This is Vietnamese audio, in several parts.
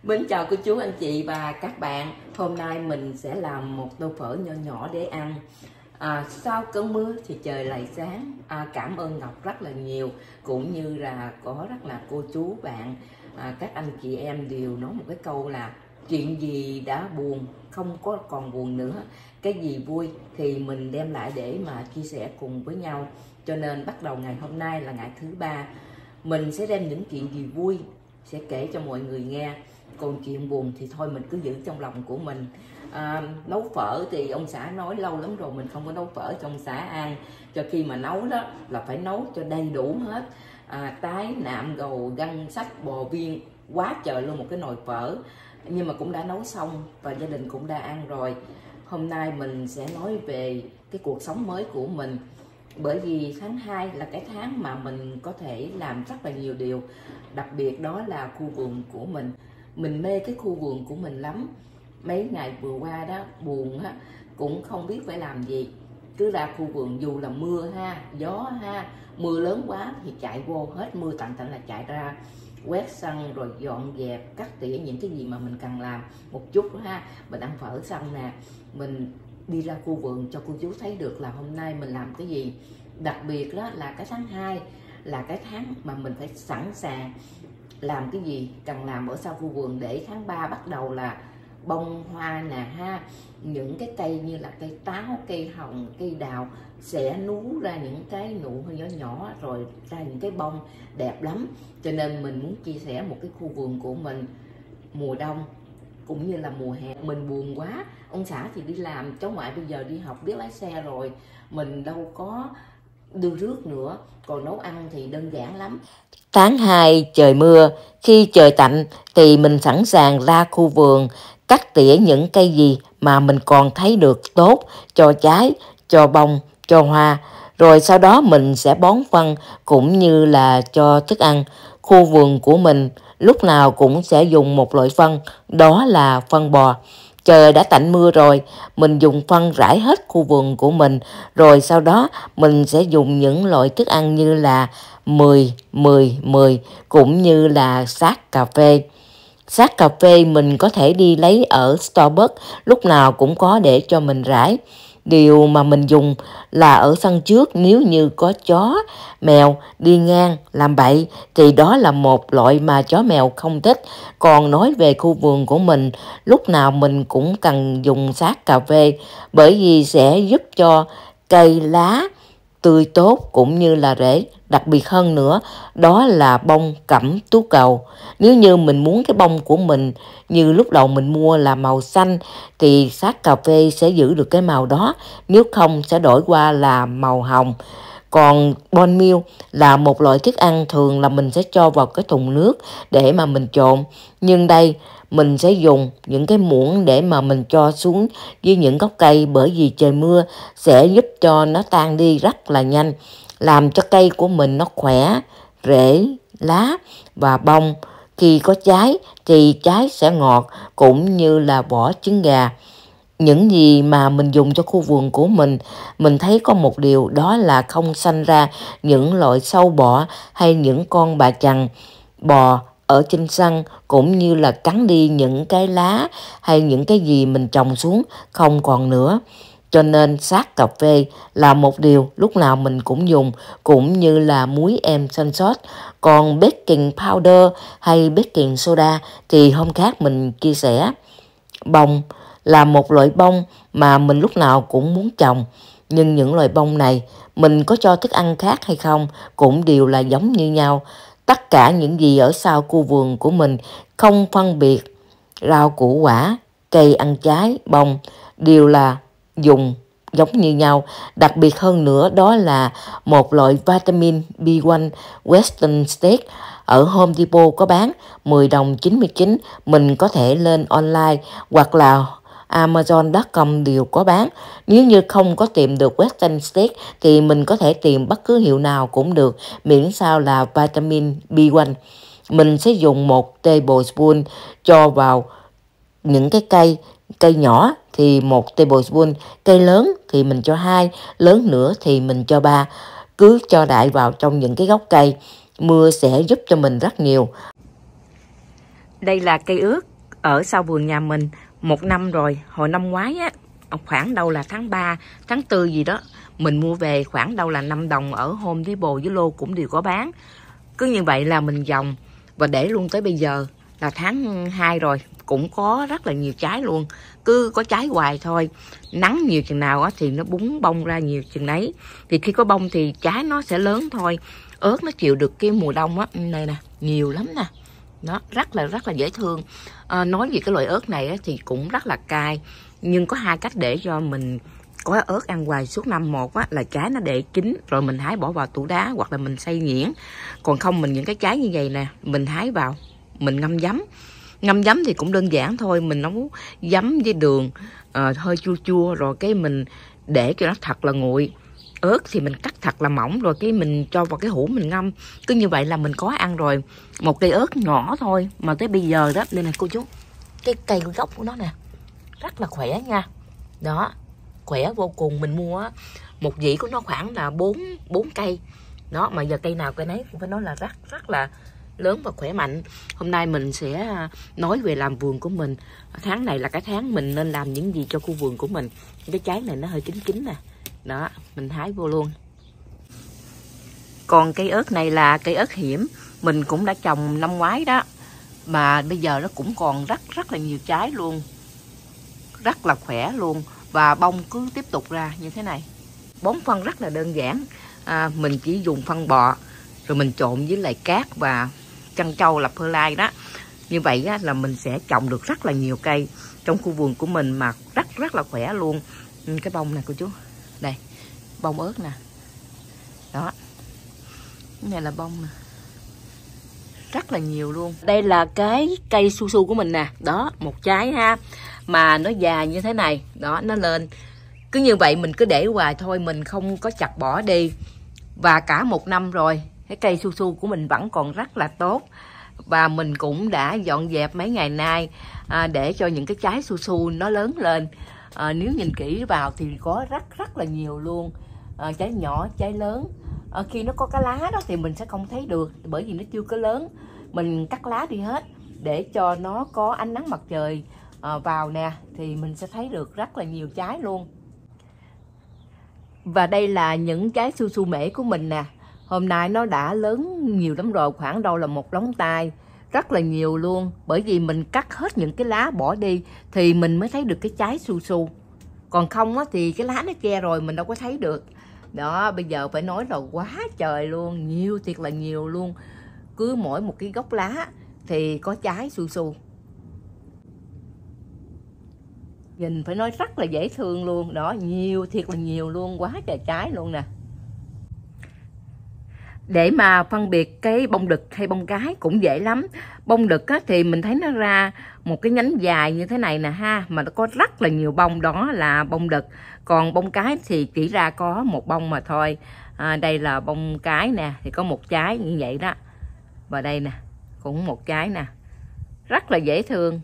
Mến chào cô chú anh chị và các bạn. Hôm nay mình sẽ làm một tô phở nhỏ nhỏ để ăn. Sau cơn mưa thì trời lại sáng. Cảm ơn Ngọc rất là nhiều, cũng như là có rất là cô chú bạn, các anh chị em đều nói một cái câu là chuyện gì đã buồn không có còn buồn nữa, cái gì vui thì mình đem lại để mà chia sẻ cùng với nhau. Cho nên bắt đầu ngày hôm nay là ngày thứ ba, mình sẽ đem những chuyện gì vui sẽ kể cho mọi người nghe, còn chuyện buồn thì thôi mình cứ giữ trong lòng của mình. Nấu phở thì ông xã nói lâu lắm rồi mình không có nấu phở cho ông xã ăn, cho khi mà nấu đó là phải nấu cho đầy đủ hết, tái nạm gầu găng sách bò viên quá trời luôn, một cái nồi phở, nhưng mà cũng đã nấu xong và gia đình cũng đã ăn rồi. Hôm nay mình sẽ nói về cái cuộc sống mới của mình, bởi vì tháng 2 là cái tháng mà mình có thể làm rất là nhiều điều, đặc biệt đó là khu vườn của mình. Mình mê cái khu vườn của mình lắm. Mấy ngày vừa qua đó buồn á, cũng không biết phải làm gì, cứ ra khu vườn dù là mưa ha, gió ha, mưa lớn quá thì chạy vô, hết mưa tạnh là chạy ra quét sân rồi dọn dẹp cắt tỉa những cái gì mà mình cần làm một chút ha. Mình ăn phở xong nè, mình đi ra khu vườn cho cô chú thấy được là hôm nay mình làm cái gì. Đặc biệt đó là cái tháng 2 là cái tháng mà mình phải sẵn sàng làm cái gì cần làm ở sau khu vườn, để tháng 3 bắt đầu là bông hoa nè ha. Những cái cây như là cây táo, cây hồng, cây đào sẽ nú ra những cái nụ hơi nhỏ nhỏ, rồi ra những cái bông đẹp lắm. Cho nên mình muốn chia sẻ một cái khu vườn của mình mùa đông cũng như là mùa hè. Mình buồn quá, ông xã thì đi làm, cháu ngoại bây giờ đi học biết lái xe rồi, mình đâu có đưa rước nữa, còn nấu ăn thì đơn giản lắm. Tháng 2 trời mưa, khi trời tạnh thì mình sẵn sàng ra khu vườn cắt tỉa những cây gì mà mình còn thấy được tốt cho trái, cho bông, cho hoa. Rồi sau đó mình sẽ bón phân cũng như là cho thức ăn. Khu vườn của mình lúc nào cũng sẽ dùng một loại phân, đó là phân bò. Trời đã tạnh mưa rồi, mình dùng phân rải hết khu vườn của mình. Rồi sau đó mình sẽ dùng những loại thức ăn như là 10-10-10 cũng như là xác cà phê. Xác cà phê mình có thể đi lấy ở Starbucks, lúc nào cũng có để cho mình rải. Điều mà mình dùng là ở sân trước, nếu như có chó, mèo đi ngang làm bậy thì đó là một loại mà chó mèo không thích. Còn nói về khu vườn của mình, lúc nào mình cũng cần dùng xác cà phê, bởi vì sẽ giúp cho cây lá tươi tốt cũng như là rễ. Đặc biệt hơn nữa đó là bông cẩm tú cầu. Nếu như mình muốn cái bông của mình như lúc đầu mình mua là màu xanh thì xác cà phê sẽ giữ được cái màu đó, nếu không sẽ đổi qua là màu hồng. Còn bone meal là một loại thức ăn thường là mình sẽ cho vào cái thùng nước để mà mình trộn, nhưng đây mình sẽ dùng những cái muỗng để mà mình cho xuống với những gốc cây, bởi vì trời mưa sẽ giúp cho nó tan đi rất là nhanh, làm cho cây của mình nó khỏe, rễ, lá và bông. Khi có trái thì trái sẽ ngọt cũng như là vỏ trứng gà. Những gì mà mình dùng cho khu vườn của mình thấy có một điều, đó là không sanh ra những loại sâu bọ hay những con bà chằn bò ở trên sân, cũng như là cắn đi những cái lá hay những cái gì mình trồng xuống không còn nữa. Cho nên xác cà phê là một điều lúc nào mình cũng dùng, cũng như là muối em xanh sốt. Còn baking powder hay baking soda thì hôm khác mình chia sẻ. Bông là một loại bông mà mình lúc nào cũng muốn trồng, nhưng những loại bông này mình có cho thức ăn khác hay không cũng đều là giống như nhau. Tất cả những gì ở sau khu vườn của mình, không phân biệt rau củ quả, cây ăn trái, bông, đều là dùng giống như nhau. Đặc biệt hơn nữa đó là một loại vitamin B1 Western States ở Home Depot có bán 10 đồng 99. Mình có thể lên online hoặc là Amazon.com đều có bán. Nếu như không có tìm được Western States thì mình có thể tìm bất cứ hiệu nào cũng được, miễn sao là vitamin B1. Mình sẽ dùng 1 tablespoon cho vào những cái cây nhỏ thì 1 tablespoon, cây lớn thì mình cho 2, lớn nữa thì mình cho 3. Cứ cho đại vào trong những cái gốc cây, mưa sẽ giúp cho mình rất nhiều. Đây là cây ớt, ở sau vườn nhà mình 1 năm rồi. Hồi năm ngoái á, khoảng đâu là tháng 3, tháng 4 gì đó, mình mua về khoảng đâu là 5 đồng ở Home Depot với Lô cũng đều có bán. Cứ như vậy là mình dòng và để luôn tới bây giờ là tháng 2 rồi, cũng có rất là nhiều trái luôn. Cứ có trái hoài thôi. Nắng nhiều chừng nào á thì nó búng bông ra nhiều chừng đấy. Thì khi có bông thì trái nó sẽ lớn thôi. Ớt nó chịu được cái mùa đông á, này nè, nhiều lắm nè. Nó rất là dễ thương. Nói về cái loại ớt này á, thì cũng rất là cay. Nhưng có 2 cách để cho mình có ớt ăn hoài suốt năm. Một á, là trái nó để chín rồi mình hái bỏ vào tủ đá hoặc là mình xay nhuyễn. Còn không mình những cái trái như vậy nè, mình hái vào, mình ngâm giấm. Ngâm giấm thì cũng đơn giản thôi, mình nấu giấm với đường hơi chua chua rồi cái mình để cho nó thật là nguội. Ớt thì mình cắt thật là mỏng rồi cái mình cho vào cái hũ mình ngâm. Cứ như vậy là mình có ăn rồi. Một cây ớt nhỏ thôi mà tới bây giờ đó, đây nè cô chú, cái cây gốc của nó nè rất là khỏe nha. Đó, khỏe vô cùng. Mình mua một dĩ của nó khoảng là 4 cây. Đó, mà giờ cây nào cây nấy cũng phải nói là rất là lớn và khỏe mạnh. Hôm nay mình sẽ nói về làm vườn của mình. Tháng này là cái tháng mình nên làm những gì cho khu vườn của mình. Cái trái này nó hơi kín nè. Đó, mình hái vô luôn. Còn cây ớt này là cây ớt hiểm. Mình cũng đã trồng năm ngoái đó. Mà bây giờ nó cũng còn rất là nhiều trái luôn. Rất là khỏe luôn. Và bông cứ tiếp tục ra như thế này. Bón phân rất là đơn giản. Mình chỉ dùng phân bò. Rồi mình trộn với lại cát và trân châu là perlite đó. Như vậy á, là mình sẽ trồng được rất là nhiều cây trong khu vườn của mình mà rất là khỏe luôn. Cái bông này cô chú. Đây, bông ớt nè. Đó. Cái này là bông nè. Rất là nhiều luôn. Đây là cái cây su su của mình nè. Đó, một trái ha. Mà nó già như thế này. Đó, nó lên. Cứ như vậy mình cứ để hoài thôi. Mình không có chặt bỏ đi. Và cả 1 năm rồi. Cái cây su su của mình vẫn còn rất là tốt. Và mình cũng đã dọn dẹp mấy ngày nay để cho những cái trái su su nó lớn lên. Nếu nhìn kỹ vào thì có rất là nhiều luôn. Trái nhỏ, trái lớn. Khi nó có cái lá đó thì mình sẽ không thấy được, bởi vì nó chưa có lớn. Mình cắt lá đi hết để cho nó có ánh nắng mặt trời vào nè, thì mình sẽ thấy được rất là nhiều trái luôn. Và đây là những trái su su mễ của mình nè. Hôm nay nó đã lớn nhiều lắm rồi, khoảng đâu là 1 lóng tay. Rất là nhiều luôn. Bởi vì mình cắt hết những cái lá bỏ đi thì mình mới thấy được cái trái su su. Còn không á, thì cái lá nó che rồi mình đâu có thấy được. Đó, bây giờ phải nói là quá trời luôn. Nhiều, thiệt là nhiều luôn. Cứ mỗi một cái gốc lá thì có trái su su. Nhìn phải nói rất là dễ thương luôn. Đó, nhiều, thiệt là nhiều luôn. Quá trời trái luôn nè. Để mà phân biệt cái bông đực hay bông cái cũng dễ lắm. Bông đực á, thì mình thấy nó ra một cái nhánh dài như thế này nè ha. Mà nó có rất là nhiều bông, đó là bông đực. Còn bông cái thì chỉ ra có 1 bông mà thôi. Đây là bông cái nè, thì có 1 trái như vậy đó. Và đây nè, cũng 1 trái nè. Rất là dễ thương.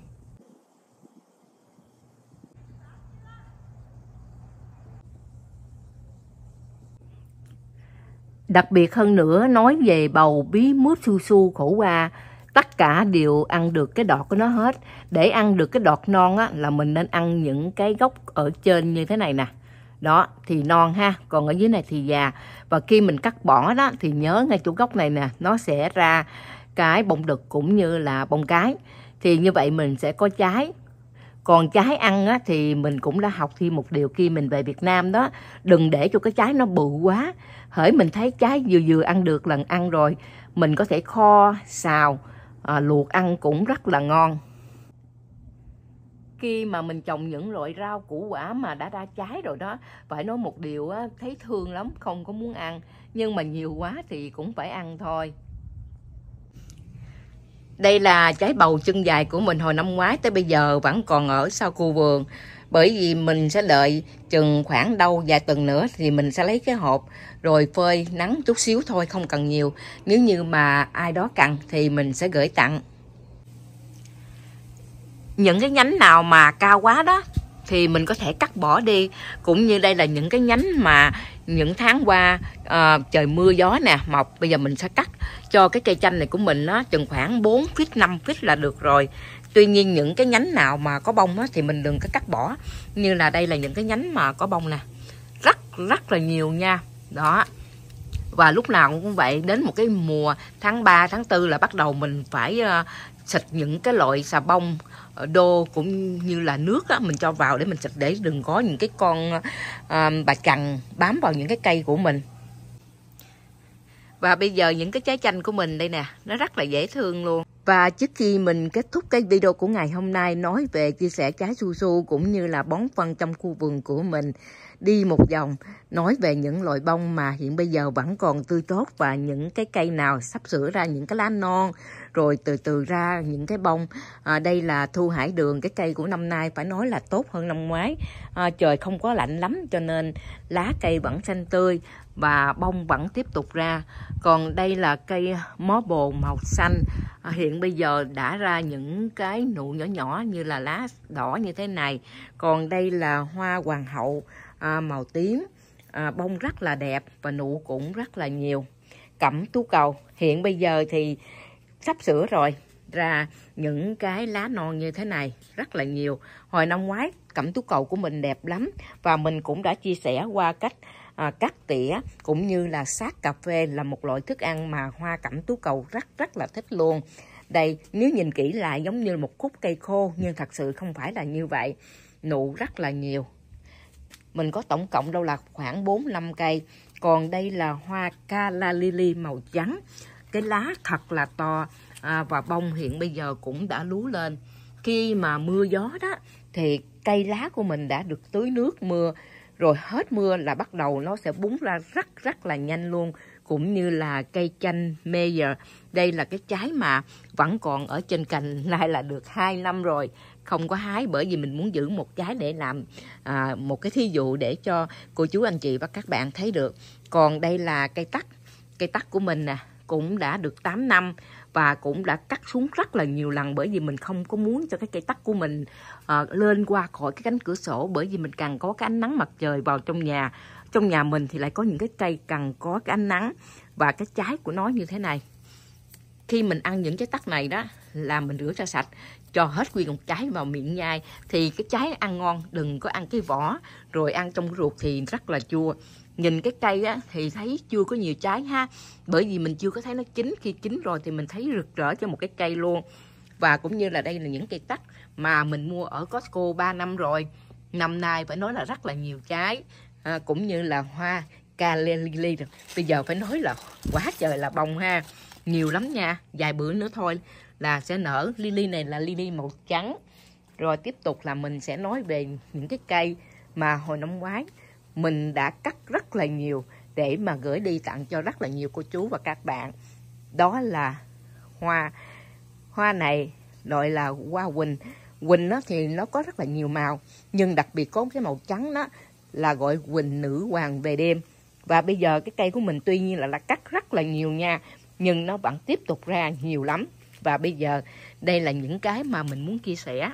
Đặc biệt hơn nữa, nói về bầu bí mướp su su khổ qua, tất cả đều ăn được cái đọt của nó hết. Để ăn được cái đọt non á, là mình nên ăn những cái gốc ở trên như thế này nè. Đó, thì non ha, còn ở dưới này thì già. Và khi mình cắt bỏ đó, thì nhớ ngay chỗ gốc này nè, nó sẽ ra cái bông đực cũng như là bông cái. Thì như vậy mình sẽ có trái. Còn trái ăn á, thì mình cũng đã học thêm một điều khi mình về Việt Nam đó. Đừng để cho cái trái nó bự quá. Hễ mình thấy trái vừa ăn được lần ăn rồi, mình có thể kho, xào, luộc ăn cũng rất là ngon. Khi mà mình trồng những loại rau củ quả mà đã ra trái rồi đó, phải nói một điều á, thấy thương lắm, không có muốn ăn. Nhưng mà nhiều quá thì cũng phải ăn thôi. Đây là trái bầu chân dài của mình hồi năm ngoái tới bây giờ vẫn còn ở sau khu vườn. Bởi vì mình sẽ đợi chừng khoảng đâu vài tuần nữa thì mình sẽ lấy cái hộp rồi phơi nắng chút xíu thôi, không cần nhiều. Nếu như mà ai đó cần thì mình sẽ gửi tặng. Những cái nhánh nào mà cao quá đó thì mình có thể cắt bỏ đi. Cũng như đây là những cái nhánh mà những tháng qua trời mưa gió nè mọc, bây giờ mình sẽ cắt cho cái cây chanh này của mình nó chừng khoảng 4 feet 5 feet là được rồi. Tuy nhiên những cái nhánh nào mà có bông á, thì mình đừng có cắt bỏ. Như là đây là những cái nhánh mà có bông nè, rất là nhiều nha. Đó. Và lúc nào cũng vậy, đến một cái mùa tháng 3, tháng 4 là bắt đầu mình phải xịt những cái loại xà bông đô cũng như là nước á, mình cho vào để mình xịt để đừng có những cái con bà chằn bám vào những cái cây của mình. Và bây giờ những cái trái chanh của mình đây nè, nó rất là dễ thương luôn. Và trước khi mình kết thúc cái video của ngày hôm nay nói về chia sẻ trái su su cũng như là bón phân trong khu vườn của mình, đi một vòng nói về những loại bông mà hiện bây giờ vẫn còn tươi tốt và những cái cây nào sắp sửa ra những cái lá non rồi từ từ ra những cái bông. Đây là Thu Hải Đường, cái cây của năm nay phải nói là tốt hơn năm ngoái. Trời không có lạnh lắm cho nên lá cây vẫn xanh tươi và bông vẫn tiếp tục ra. Còn đây là cây mó bồ màu xanh, hiện bây giờ đã ra những cái nụ nhỏ nhỏ như là lá đỏ như thế này. Còn đây là hoa hoàng hậu màu tím, bông rất là đẹp và nụ cũng rất là nhiều. Cẩm tú cầu hiện bây giờ thì sắp sửa rồi, ra những cái lá non như thế này rất là nhiều. Hồi năm ngoái cẩm tú cầu của mình đẹp lắm và mình cũng đã chia sẻ qua cách cắt tỉa cũng như là sát cà phê là một loại thức ăn mà hoa cẩm tú cầu rất là thích luôn. Đây nếu nhìn kỹ lại giống như một khúc cây khô nhưng thật sự không phải là như vậy, nụ rất là nhiều. Mình có tổng cộng đâu là khoảng 4-5 cây. Còn đây là hoa Calla Lily màu trắng, cái lá thật là to và bông hiện bây giờ cũng đã lú lên. Khi mà mưa gió đó thì cây lá của mình đã được tưới nước mưa, rồi hết mưa là bắt đầu nó sẽ búng ra rất là nhanh luôn. Cũng như là cây chanh Meyer, đây là cái trái mà vẫn còn ở trên cành, nay là được 2 năm rồi không có hái, bởi vì mình muốn giữ một trái để làm một cái thí dụ để cho cô chú anh chị và các bạn thấy được. Còn đây là cây tắc của mình nè, cũng đã được 8 năm và cũng đã cắt xuống rất là nhiều lần, bởi vì mình không có muốn cho cái cây tắc của mình lên qua khỏi cái cánh cửa sổ, bởi vì mình càng có cái ánh nắng mặt trời vào trong nhà. Trong nhà mình thì lại có những cái cây cần có cái ánh nắng, và cái trái của nó như thế này. Khi mình ăn những trái tắc này đó là mình rửa ra sạch, cho hết nguyên một trái vào miệng nhai thì cái trái ăn ngon, đừng có ăn cái vỏ rồi ăn trong ruột thì rất là chua. Nhìn cái cây á, thì thấy chưa có nhiều trái ha, bởi vì mình chưa có thấy nó chín. Khi chín rồi thì mình thấy rực rỡ cho một cái cây luôn. Và cũng như là đây là những cây tắc mà mình mua ở Costco 3 năm rồi, năm nay phải nói là rất là nhiều trái. Cũng như là hoa Calla Lily, bây giờ phải nói là quá trời là bông ha, nhiều lắm nha, vài bữa nữa thôi là sẽ nở. Lily này là lily màu trắng. Rồi tiếp tục là mình sẽ nói về những cái cây mà hồi năm ngoái mình đã cắt rất là nhiều để mà gửi đi tặng cho rất là nhiều cô chú và các bạn. Đó là hoa này gọi là hoa quỳnh. Quỳnh đó thì nó có rất là nhiều màu, nhưng đặc biệt có cái màu trắng đó là gọi quỳnh nữ hoàng về đêm. Và bây giờ cái cây của mình tuy nhiên là cắt rất là nhiều nha, nhưng nó vẫn tiếp tục ra nhiều lắm. Và bây giờ đây là những cái mà mình muốn chia sẻ.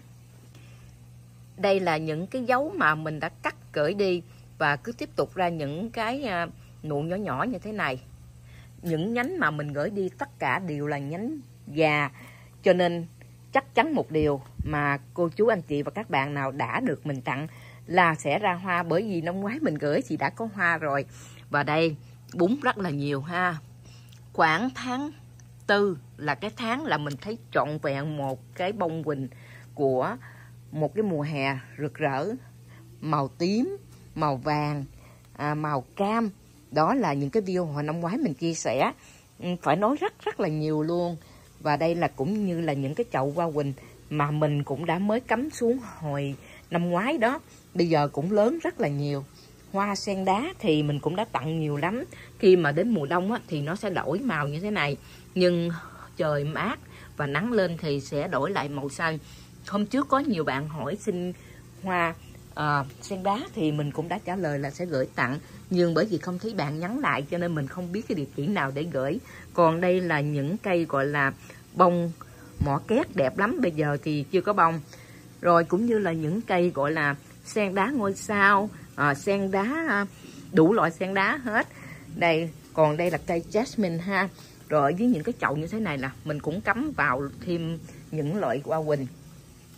Đây là những cái dấu mà mình đã cắt gửi đi và cứ tiếp tục ra những cái nụ nhỏ nhỏ như thế này. Những nhánh mà mình gửi đi tất cả đều là nhánh già, cho nên chắc chắn một điều mà cô chú anh chị và các bạn nào đã được mình tặng là sẽ ra hoa, bởi vì năm ngoái mình gửi thì đã có hoa rồi. Và đây bún rất là nhiều ha. Khoảng tháng 4 là cái tháng là mình thấy trọn vẹn một cái bông quỳnh của một cái mùa hè rực rỡ, màu tím, màu vàng, màu cam. Đó là những cái video hồi năm ngoái mình chia sẻ, phải nói rất là nhiều luôn. Và đây là cũng như là những cái chậu hoa quỳnh mà mình cũng đã mới cắm xuống hồi năm ngoái đó, bây giờ cũng lớn rất là nhiều. Hoa sen đá thì mình cũng đã tặng nhiều lắm. Khi mà đến mùa đông á, thì nó sẽ đổi màu như thế này, nhưng trời mát và nắng lên thì sẽ đổi lại màu xanh. Hôm trước có nhiều bạn hỏi xin hoa sen đá thì mình cũng đã trả lời là sẽ gửi tặng, nhưng bởi vì không thấy bạn nhắn lại cho nên mình không biết cái địa chỉ nào để gửi. Còn đây là những cây gọi là bông mỏ két đẹp lắm, bây giờ thì chưa có bông. Rồi cũng như là những cây gọi là sen đá ngôi sao, sen đá, đủ loại sen đá hết. Đây, còn đây là cây jasmine ha. Rồi với những cái chậu như thế này nè, mình cũng cắm vào thêm những loại hoa quỳnh.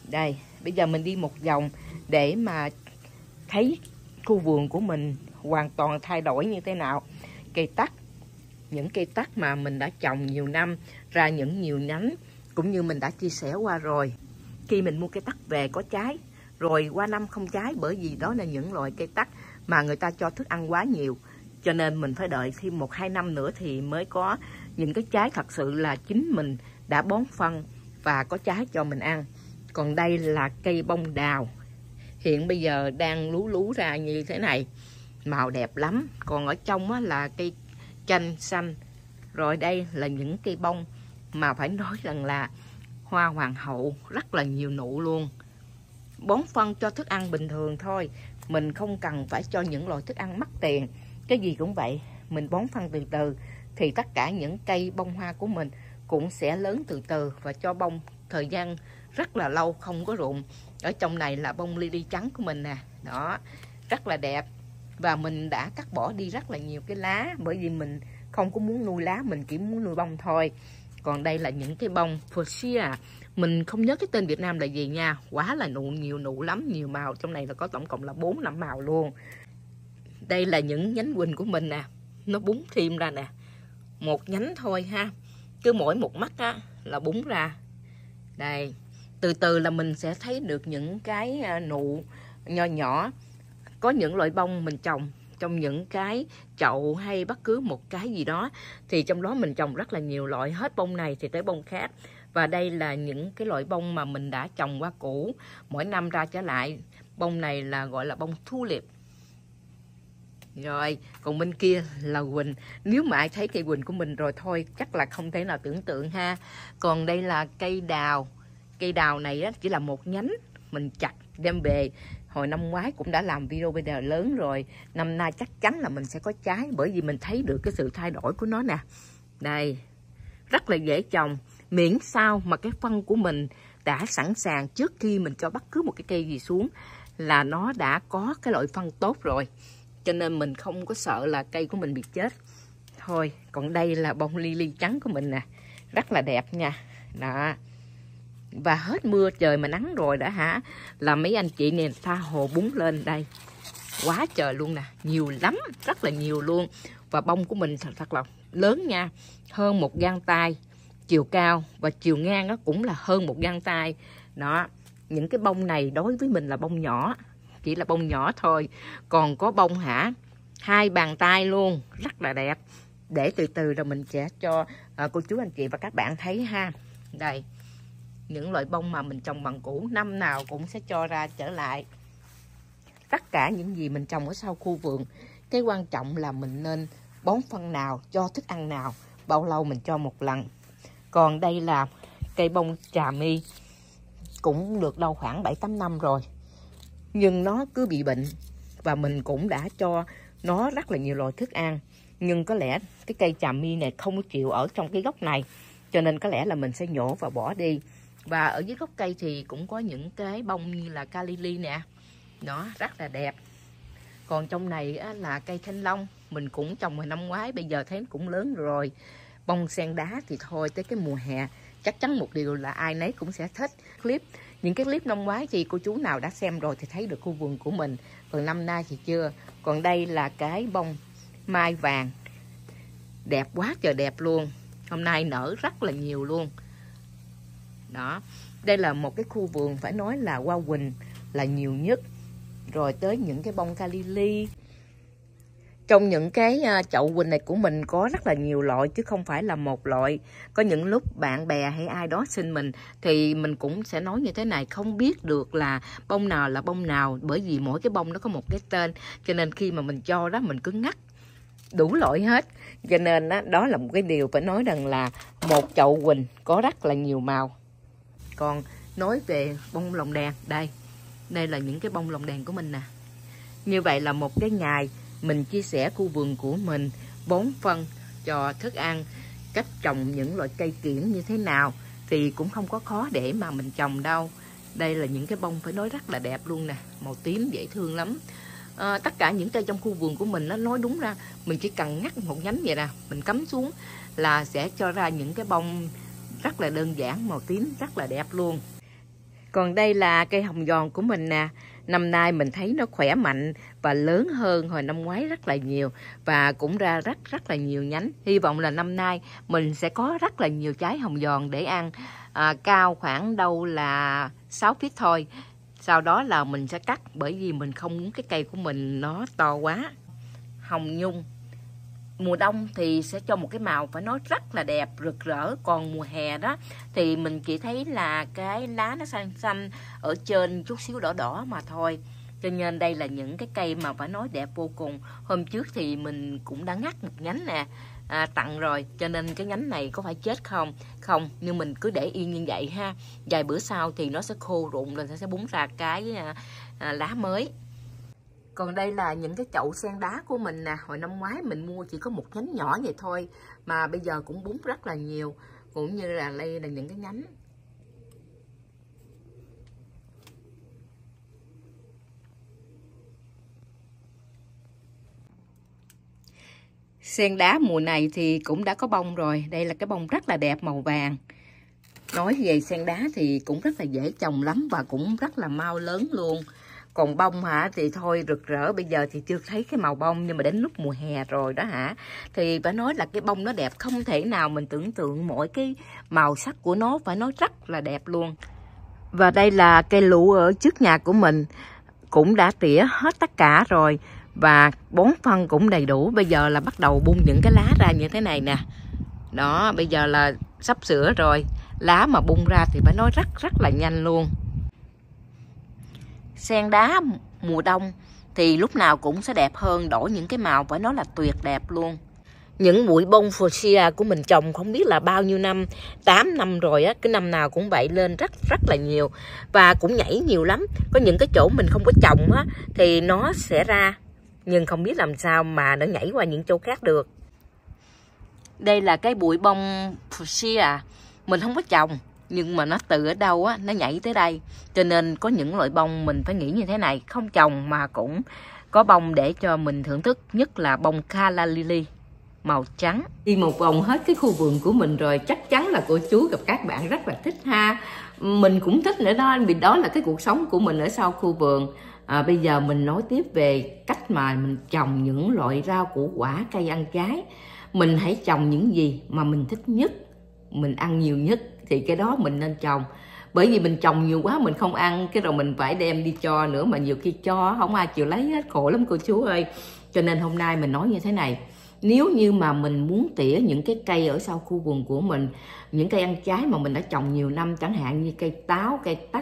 Đây, bây giờ mình đi một vòng để mà thấy khu vườn của mình hoàn toàn thay đổi như thế nào. Cây tắc, những cây tắc mà mình đã trồng nhiều năm ra những nhiều nhánh, cũng như mình đã chia sẻ qua rồi. Khi mình mua cây tắc về có trái, rồi qua năm không trái, bởi vì đó là những loại cây tắc mà người ta cho thức ăn quá nhiều. Cho nên mình phải đợi thêm 1-2 năm nữa thì mới có những cái trái thật sự là chính mình đã bón phân và có trái cho mình ăn. Còn đây là cây bông đào, hiện bây giờ đang lú lú ra như thế này, màu đẹp lắm. Còn ở trong á, là cây chanh xanh. Rồi đây là những cây bông mà phải nói rằng là hoa hoàng hậu, rất là nhiều nụ luôn. Bón phân cho thức ăn bình thường thôi, mình không cần phải cho những loại thức ăn mắc tiền. Cái gì cũng vậy, mình bón phân từ từ thì tất cả những cây bông hoa của mình cũng sẽ lớn từ từ và cho bông thời gian rất là lâu không có rụng. Ở trong này là bông lily trắng của mình nè, đó, rất là đẹp. Và mình đã cắt bỏ đi rất là nhiều cái lá, bởi vì mình không có muốn nuôi lá, mình chỉ muốn nuôi bông thôi. Còn đây là những cái bông fuchsia, mình không nhớ cái tên Việt Nam là gì nha, quá là nhiều nụ lắm, nhiều màu. Trong này là có tổng cộng là 4-5 màu luôn. Đây là những nhánh quỳnh của mình nè, nó búng thêm ra nè, một nhánh thôi ha, cứ mỗi một mắt á là búng ra. Đây, từ từ là mình sẽ thấy được những cái nụ nho nhỏ. Có những loại bông mình trồng trong những cái chậu hay bất cứ một cái gì đó, thì trong đó mình trồng rất là nhiều loại, hết bông này thì tới bông khác. Và đây là những cái loại bông mà mình đã trồng qua cũ, mỗi năm ra trở lại. Bông này là gọi là bông tulip. Rồi, còn bên kia là quỳnh. Nếu mà ai thấy cây quỳnh của mình rồi thôi, chắc là không thể nào tưởng tượng ha. Còn đây là cây đào. Cây đào này á, chỉ là một nhánh, mình chặt đem về. Hồi năm ngoái cũng đã làm video bây giờ lớn rồi. Năm nay chắc chắn là mình sẽ có trái, bởi vì mình thấy được cái sự thay đổi của nó nè. Đây, rất là dễ trồng. Miễn sao mà cái phân của mình đã sẵn sàng trước khi mình cho bất cứ một cái cây gì xuống, là nó đã có cái loại phân tốt rồi. Cho nên mình không có sợ là cây của mình bị chết. Thôi, còn đây là bông lily trắng của mình nè, rất là đẹp nha. Đó. Và hết mưa trời mà nắng rồi đã hả, là mấy anh chị nè tha hồ búng lên đây. Quá trời luôn nè, nhiều lắm, rất là nhiều luôn. Và bông của mình thật là lớn nha, hơn một gang tay chiều cao, và chiều ngang nó cũng là hơn một gang tay. Đó, những cái bông này đối với mình là bông nhỏ, chỉ là bông nhỏ thôi. Còn có bông hả, 2 bàn tay luôn, rất là đẹp. Để từ từ rồi mình sẽ cho cô chú anh chị và các bạn thấy ha. Đây, những loại bông mà mình trồng bằng củ, năm nào cũng sẽ cho ra trở lại. Tất cả những gì mình trồng ở sau khu vườn, cái quan trọng là mình nên bón phân nào, cho thức ăn nào, bao lâu mình cho một lần. Còn đây là cây bông trà mi, cũng được đâu khoảng 7-8 năm rồi, nhưng nó cứ bị bệnh. Và mình cũng đã cho nó rất là nhiều loại thức ăn, nhưng có lẽ cái cây trà mi này không có chịu ở trong cái gốc này, cho nên có lẽ là mình sẽ nhổ và bỏ đi. Và ở dưới gốc cây thì cũng có những cái bông như là ca lily nè, nó rất là đẹp. Còn trong này á, là cây thanh long, mình cũng trồng hồi năm ngoái, bây giờ thấy cũng lớn rồi. Bông sen đá thì thôi, tới cái mùa hè chắc chắn một điều là ai nấy cũng sẽ thích. Những cái clip năm ngoái thì cô chú nào đã xem rồi thì thấy được khu vườn của mình, còn năm nay thì chưa. Còn đây là cái bông mai vàng, đẹp quá trời đẹp luôn, hôm nay nở rất là nhiều luôn. Đó, đây là một cái khu vườn phải nói là hoa quỳnh là nhiều nhất, rồi tới những cái bông ca lily. Trong những cái chậu quỳnh này của mình có rất là nhiều loại chứ không phải là một loại. Có những lúc bạn bè hay ai đó xin mình thì mình cũng sẽ nói như thế này, không biết được là bông nào là bông nào, bởi vì mỗi cái bông nó có một cái tên, cho nên khi mà mình cho đó mình cứ ngắt đủ loại hết. Cho nên đó là một cái điều phải nói rằng là một chậu quỳnh có rất là nhiều màu. Còn nói về bông lồng đèn, đây là những cái bông lồng đèn của mình nè. Như vậy là một cái ngày mình chia sẻ khu vườn của mình, bón phân, cho thức ăn, cách trồng những loại cây kiểng như thế nào thì cũng không có khó để mà mình trồng đâu. Đây là những cái bông phải nói rất là đẹp luôn nè, màu tím dễ thương lắm. Tất cả những cây trong khu vườn của mình, nó nói đúng ra mình chỉ cần ngắt một nhánh vậy nè, mình cắm xuống là sẽ cho ra những cái bông rất là đơn giản, màu tím rất là đẹp luôn. Còn đây là cây hồng giòn của mình nè. Năm nay mình thấy nó khỏe mạnh và lớn hơn hồi năm ngoái rất là nhiều. Và cũng ra rất là nhiều nhánh. Hy vọng là năm nay mình sẽ có rất là nhiều trái hồng giòn để ăn. Cao khoảng đâu là 6 feet thôi. Sau đó là mình sẽ cắt, bởi vì mình không muốn cái cây của mình nó to quá. Hồng nhung mùa đông thì sẽ cho một cái màu phải nói rất là đẹp, rực rỡ. Còn mùa hè đó thì mình chỉ thấy là cái lá nó xanh xanh, ở trên chút xíu đỏ đỏ mà thôi. Cho nên đây là những cái cây mà phải nói đẹp vô cùng. Hôm trước thì mình cũng đã ngắt một nhánh nè, tặng rồi, cho nên cái nhánh này có phải chết không? Không, nhưng mình cứ để yên như vậy ha. Vài bữa sau thì nó sẽ khô rụng rồi, nó sẽ búng ra cái lá mới. Còn đây là những cái chậu sen đá của mình nè. Hồi năm ngoái mình mua chỉ có một nhánh nhỏ vậy thôi, mà bây giờ cũng búng rất là nhiều. Cũng như là đây là những cái nhánh. Sen đá mùa này thì cũng đã có bông rồi. Đây là cái bông rất là đẹp màu vàng. Nói về sen đá thì cũng rất là dễ trồng lắm và cũng rất là mau lớn luôn. Còn bông hả thì thôi rực rỡ, bây giờ thì chưa thấy cái màu bông, nhưng mà đến lúc mùa hè rồi đó hả, thì phải nói là cái bông nó đẹp không thể nào mình tưởng tượng, mỗi cái màu sắc của nó phải nói rất là đẹp luôn. Và đây là cây lựu ở trước nhà của mình, cũng đã tỉa hết tất cả rồi và bón phân cũng đầy đủ. Bây giờ là bắt đầu bung những cái lá ra như thế này nè. Đó, bây giờ là sắp sửa rồi, lá mà bung ra thì phải nói rất là nhanh luôn. Sen đá mùa đông thì lúc nào cũng sẽ đẹp hơn, đổi những cái màu phải nói là tuyệt đẹp luôn. Những bụi bông fuchsia của mình trồng không biết là bao nhiêu năm, 8 năm rồi á, cái năm nào cũng vậy, lên rất là nhiều và cũng nhảy nhiều lắm. Có những cái chỗ mình không có trồng á thì nó sẽ ra, nhưng không biết làm sao mà nó nhảy qua những chỗ khác được. Đây là cái bụi bông fuchsia mình không có trồng, nhưng mà nó từ ở đâu á nó nhảy tới đây, cho nên có những loại bông mình phải nghĩ như thế này, không trồng mà cũng có bông để cho mình thưởng thức, nhất là bông calla lily màu trắng. Đi một vòng hết cái khu vườn của mình rồi, chắc chắn là cô chú gặp các bạn rất là thích ha. Mình cũng thích nữa đó, vì đó là cái cuộc sống của mình ở sau khu vườn. Bây giờ mình nói tiếp về cách mà mình trồng những loại rau củ quả, cây ăn trái. Mình hãy trồng những gì mà mình thích nhất, mình ăn nhiều nhất thì cái đó mình nên trồng. Bởi vì mình trồng nhiều quá mình không ăn, cái rồi mình phải đem đi cho nữa, mà nhiều khi cho không ai chịu lấy hết, khổ lắm cô chú ơi. Cho nên hôm nay mình nói như thế này, nếu như mà mình muốn tỉa những cái cây ở sau khu vườn của mình, những cây ăn trái mà mình đã trồng nhiều năm, chẳng hạn như cây táo, cây tắc,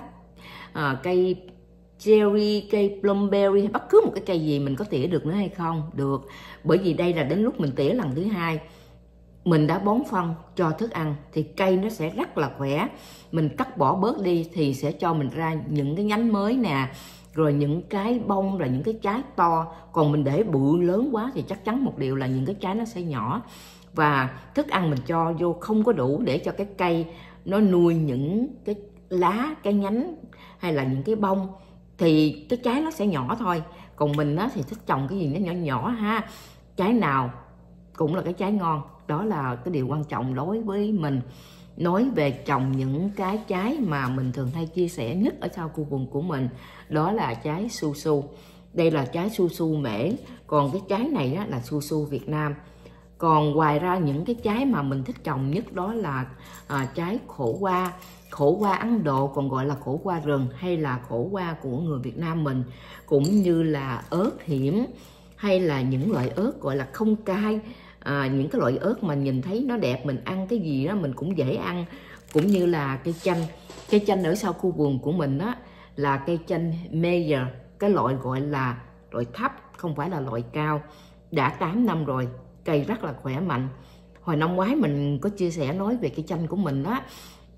cây cherry, cây plumberry hay bất cứ một cái cây gì, mình có tỉa được nữa hay không? Được, bởi vì đây là đến lúc mình tỉa lần thứ hai, mình đã bón phân cho thức ăn thì cây nó sẽ rất là khỏe. Mình cắt bỏ bớt đi thì sẽ cho mình ra những cái nhánh mới nè, rồi những cái bông là những cái trái to. Còn mình để bự lớn quá thì chắc chắn một điều là những cái trái nó sẽ nhỏ, và thức ăn mình cho vô không có đủ để cho cái cây nó nuôi những cái lá, cái nhánh hay là những cái bông, thì cái trái nó sẽ nhỏ thôi. Còn mình thì thích trồng cái gì nó nhỏ nhỏ ha, trái nào cũng là cái trái ngon. Đó là cái điều quan trọng đối với mình. Nói về trồng những cái trái mà mình thường hay chia sẻ nhất ở sau khu vườn của mình, đó là trái su su. Đây là trái su su mễ, còn cái trái này là su su Việt Nam. Còn ngoài ra những cái trái mà mình thích trồng nhất đó là trái khổ qua Ấn Độ, còn gọi là khổ qua rừng hay là khổ qua của người Việt Nam mình, cũng như là ớt hiểm, hay là những loại ớt gọi là không cay. Những cái loại ớt mà nhìn thấy nó đẹp, mình ăn cái gì đó mình cũng dễ ăn. Cũng như là cây chanh. Cây chanh ở sau khu vườn của mình đó là cây chanh Meyer, cái loại gọi là loại thấp, không phải là loại cao. Đã 8 năm rồi, cây rất là khỏe mạnh. Hồi năm ngoái mình có chia sẻ nói về cây chanh của mình đó,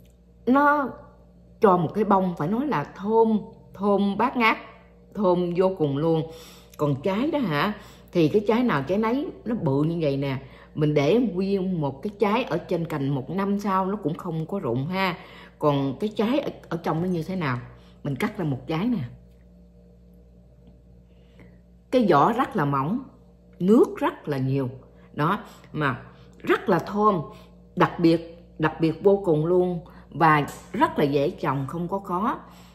nó cho một cái bông phải nói là thơm bát ngát, thơm vô cùng luôn. Còn trái đó hả, thì cái trái nào trái nấy nó bự như vậy nè, mình để nguyên một cái trái ở trên cành 1 năm sau nó cũng không có rụng ha. Còn cái trái ở trong nó như thế nào, mình cắt ra một trái nè, cái vỏ rất là mỏng, nước rất là nhiều đó, mà rất là thơm, đặc biệt vô cùng luôn. và rất là dễ trồng, không có khó.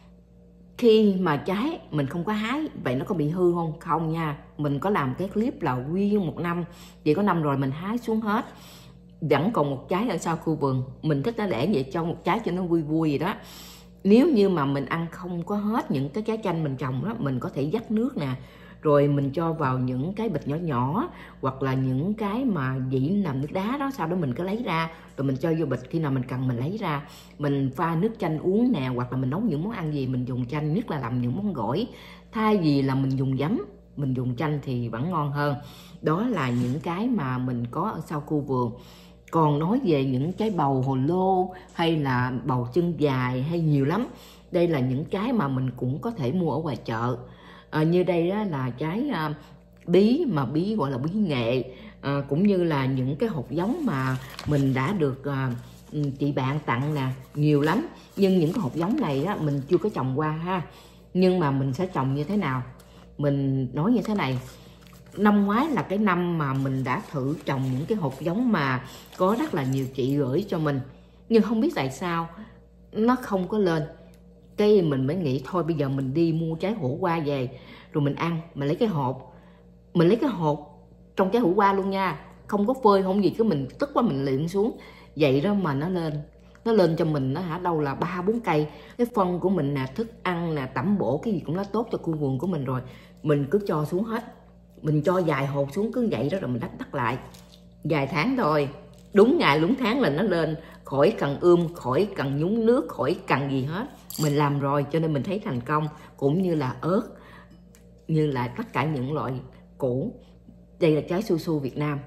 Khi mà trái mình không có hái, vậy nó có bị hư không? Không nha. Mình có làm cái clip là nguyên một năm, chỉ có năm rồi mình hái xuống hết, vẫn còn một trái ở sau khu vườn. Mình thích nó để vậy, cho một trái cho nó vui vui gì đó. Nếu như mà mình ăn không có hết những cái trái chanh mình trồng đó, mình có thể vắt nước nè, rồi mình cho vào những cái bịch nhỏ nhỏ, hoặc là những cái mà dĩ làm nước đá đó, sau đó mình cứ lấy ra rồi mình cho vô bịch, khi nào mình cần mình lấy ra, mình pha nước chanh uống nè, hoặc là mình nấu những món ăn gì mình dùng chanh, nhất là làm những món gỏi, thay vì là mình dùng giấm, mình dùng chanh thì vẫn ngon hơn. Đó là những cái mà mình có ở sau khu vườn. Còn nói về những cái bầu hồ lô hay là bầu chân dài hay nhiều lắm. Đây là những cái mà mình cũng có thể mua ở ngoài chợ. Như đây đó là trái bí, mà bí gọi là bí nghệ, cũng như là những cái hột giống mà mình đã được chị bạn tặng nè, nhiều lắm. Nhưng những cái hột giống này á, mình chưa có trồng qua ha. Nhưng mà mình sẽ trồng như thế nào? Mình nói như thế này. Năm ngoái là cái năm mà mình đã thử trồng những cái hột giống mà có rất là nhiều chị gửi cho mình, nhưng không biết tại sao nó không có lên. Cái mình mới nghĩ thôi bây giờ mình đi mua trái hổ qua về rồi mình ăn. Mình lấy cái hột trong trái hổ qua luôn nha, không có phơi không gì, cứ mình tức quá mình liệm xuống vậy đó mà nó lên cho mình, nó hả đâu là 3-4 cây. Cái phân của mình nè, thức ăn nè, tẩm bổ cái gì cũng nó tốt cho khu vườn của mình rồi, mình cứ cho xuống hết. Mình cho vài hột xuống cứ vậy đó, rồi mình đắp lại vài tháng thôi, đúng ngày đúng tháng là nó lên, khỏi cần khỏi cần nhúng nước, khỏi cần gì hết. Mình làm rồi cho nên mình thấy thành công. Cũng như là ớt, như là tất cả những loại củ. Đây là trái su su Việt Nam,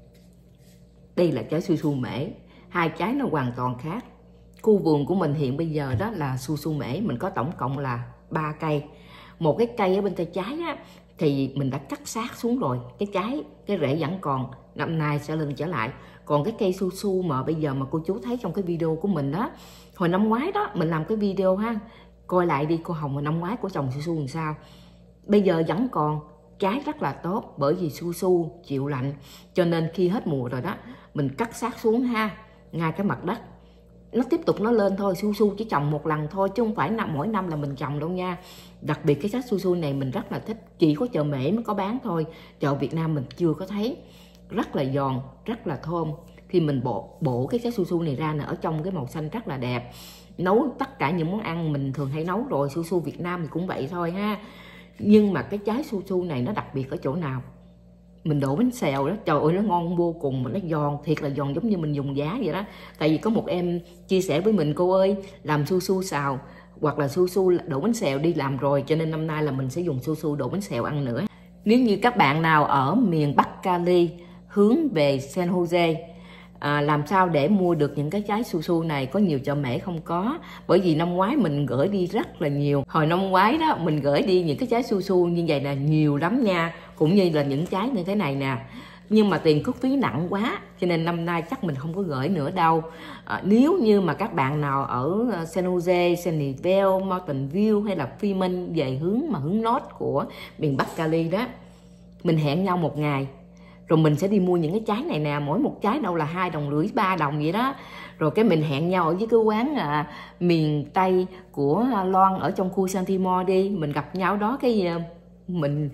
đây là trái su su mễ, hai trái nó hoàn toàn khác. Khu vườn của mình hiện bây giờ đó là su su mễ, mình có tổng cộng là 3 cây. Một cái cây ở bên tay trái á, thì mình đã cắt sát xuống rồi, cái rễ vẫn còn, năm nay sẽ lên trở lại. Còn cái cây su su mà bây giờ mà cô chú thấy trong cái video của mình đó, hồi năm ngoái đó mình làm cái video ha, coi lại đi cô Hồng hồi năm ngoái của trồng su su làm sao. Bây giờ vẫn còn trái rất là tốt, bởi vì su su chịu lạnh, cho nên khi hết mùa rồi đó mình cắt sát xuống ha, ngay cái mặt đất nó tiếp tục nó lên thôi. Su su chỉ trồng một lần thôi chứ không phải mỗi năm là mình trồng đâu nha. Đặc biệt cái trái su su này mình rất là thích, chỉ có chợ Mễ mới có bán thôi, chợ Việt Nam mình chưa có thấy. Rất là giòn, rất là thơm. Khi mình bổ cái trái su su này ra nè, ở trong cái màu xanh rất là đẹp. Nấu tất cả những món ăn mình thường hay nấu rồi, su su Việt Nam thì cũng vậy thôi ha. Nhưng mà cái trái su su này nó đặc biệt ở chỗ nào? Mình đổ bánh xèo đó, trời ơi nó ngon vô cùng, mà nó giòn, thiệt là giòn, giống như mình dùng giá vậy đó. Tại vì có một em chia sẻ với mình, cô ơi làm su su xào hoặc là su su đổ bánh xèo đi làm rồi, cho nên năm nay là mình sẽ dùng su su đổ bánh xèo ăn nữa. Nếu như các bạn nào ở miền Bắc Cali hướng về San Jose, làm sao để mua được những cái trái su su này? Có nhiều chợ Mễ không có, bởi vì năm ngoái mình gửi đi rất là nhiều. Hồi năm ngoái đó mình gửi đi những cái trái su su như vậy là nhiều lắm nha, cũng như là những trái như thế này nè. Nhưng mà tiền cước phí nặng quá, cho nên năm nay chắc mình không có gửi nữa đâu. Nếu như mà các bạn nào ở San Jose, Sunnyvale, Mountain View hay là Fremont về hướng North của miền Bắc Cali đó, mình hẹn nhau một ngày, rồi mình sẽ đi mua những cái trái này nè, mỗi một trái đâu là 2,5 đồng, 3 đồng vậy đó. Rồi cái mình hẹn nhau ở với cái quán miền Tây của Loan ở trong khu Santimore đi, mình gặp nhau đó, cái mình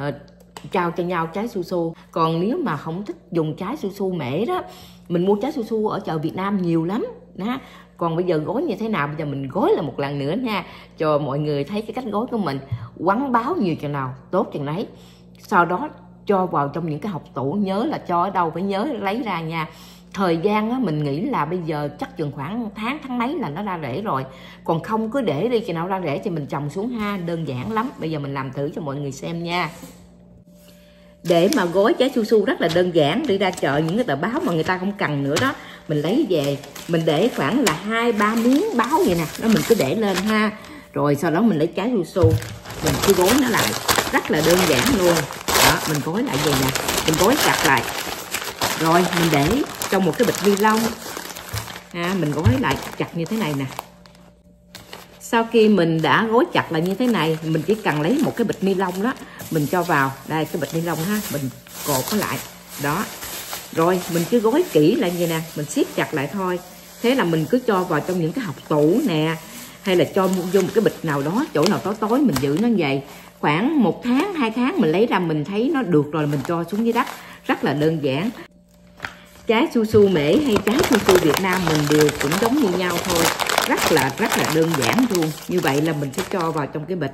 trao cho nhau trái su su. Còn nếu mà không thích dùng trái su su Mễ đó, mình mua trái su su ở chợ Việt Nam nhiều lắm đó. Còn bây giờ gói như thế nào? Bây giờ mình gói là một lần nữa nha, cho mọi người thấy cái cách gói của mình. Quắn báo nhiều chừng nào tốt chừng đấy. Sau đó cho vào trong những cái hộp tủ, nhớ là cho ở đâu phải nhớ lấy ra nha. Thời gian á, mình nghĩ là bây giờ chắc chừng khoảng tháng mấy là nó ra rễ rồi. Còn không cứ để đi, khi nào ra rễ thì mình trồng xuống ha, đơn giản lắm. Bây giờ mình làm thử cho mọi người xem nha. Để mà gói trái su su rất là đơn giản. Đi ra chợ những cái tờ báo mà người ta không cần nữa đó, mình lấy về, mình để khoảng là 2-3 miếng báo vậy nè, đó mình cứ để lên ha. Rồi sau đó mình lấy trái su su, mình cứ gói nó lại, rất là đơn giản luôn. Đó, mình gói lại vậy nè, mình gói chặt lại, rồi mình để trong một cái bịch ni lông, mình gói lại chặt như thế này nè. Sau khi mình đã gói chặt lại như thế này, mình chỉ cần lấy một cái bịch ni lông đó, mình cho vào đây cái bịch ni lông ha, mình cột nó lại đó, rồi mình cứ gói kỹ lại như nè, mình siết chặt lại thôi. Thế là mình cứ cho vào trong những cái hộc tủ nè, hay là cho vô một cái bịch nào đó, chỗ nào tối tối mình giữ nó vậy. Khoảng 1 tháng, 2 tháng mình lấy ra mình thấy nó được rồi, mình cho xuống dưới đất. Rất là đơn giản. Trái su su mễ hay trái su su Việt Nam mình đều cũng giống như nhau thôi, rất là đơn giản luôn. Như vậy là mình sẽ cho vào trong cái bịch.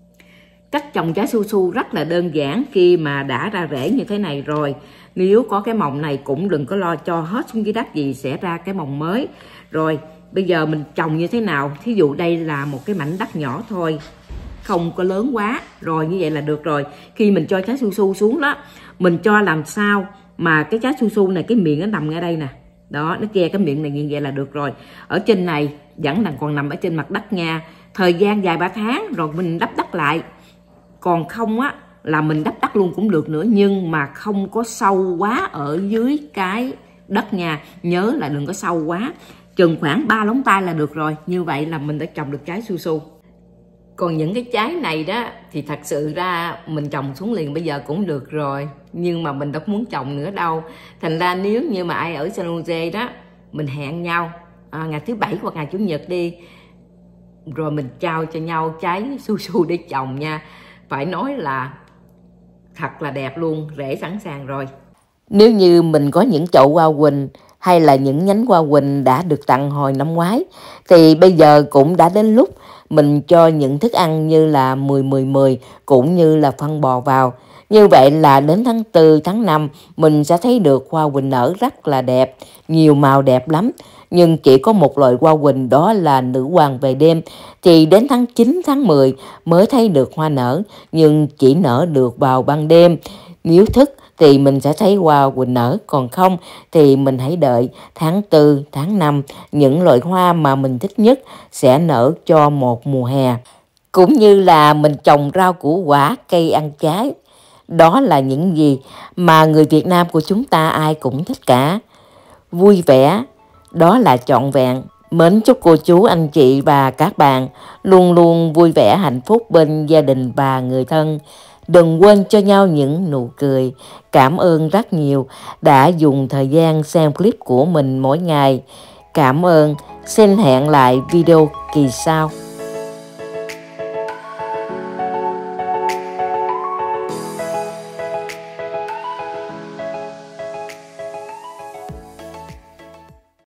Cách trồng trái su su rất là đơn giản. Khi mà đã ra rễ như thế này rồi, nếu có cái mồng này cũng đừng có lo cho hết xuống dưới đất gì, sẽ ra cái mồng mới. Rồi bây giờ mình trồng như thế nào? Thí dụ đây là một cái mảnh đất nhỏ thôi, không có lớn quá, rồi như vậy là được rồi. Khi mình cho trái su su xuống đó, mình cho làm sao mà cái trái su su này cái miệng nó nằm ngay đây nè, đó, nó che cái miệng này như vậy là được rồi. Ở trên này vẫn còn nằm ở trên mặt đất nha. Thời gian vài 3 tháng rồi mình đắp đất lại. Còn không á là mình đắp đất luôn cũng được nữa, nhưng mà không có sâu quá ở dưới cái đất nha. Nhớ là đừng có sâu quá, chừng khoảng 3 lóng tay là được rồi. Như vậy là mình đã trồng được trái su su. Còn những cái trái này đó thì thật sự ra mình trồng xuống liền bây giờ cũng được rồi, nhưng mà mình đâu muốn trồng nữa đâu. Thành ra nếu như mà ai ở San Jose đó, mình hẹn nhau ngày thứ Bảy hoặc ngày Chủ nhật đi, rồi mình trao cho nhau trái su su để trồng nha. Phải nói là thật là đẹp luôn, rễ sẵn sàng rồi. Nếu như mình có những chậu hoa quỳnh hay là những nhánh hoa quỳnh đã được tặng hồi năm ngoái, thì bây giờ cũng đã đến lúc mình cho những thức ăn như là 10-10-10 cũng như là phân bò vào. Như vậy là đến tháng 4, tháng 5 mình sẽ thấy được hoa quỳnh nở rất là đẹp, nhiều màu đẹp lắm. Nhưng chỉ có một loại hoa quỳnh, đó là nữ hoàng về đêm, thì đến tháng 9, tháng 10 mới thấy được hoa nở, nhưng chỉ nở được vào ban đêm. Nếu thức thì mình sẽ thấy hoa quỳnh nở, còn không thì mình hãy đợi tháng 4, tháng 5, những loại hoa mà mình thích nhất sẽ nở cho một mùa hè. Cũng như là mình trồng rau củ quả, cây ăn trái. Đó là những gì mà người Việt Nam của chúng ta ai cũng thích cả. Vui vẻ, đó là trọn vẹn. Mến chúc cô chú, anh chị và các bạn luôn luôn vui vẻ, hạnh phúc bên gia đình và người thân. Đừng quên cho nhau những nụ cười. Cảm ơn rất nhiều đã dùng thời gian xem clip của mình mỗi ngày. Cảm ơn. Xin hẹn lại video kỳ sau.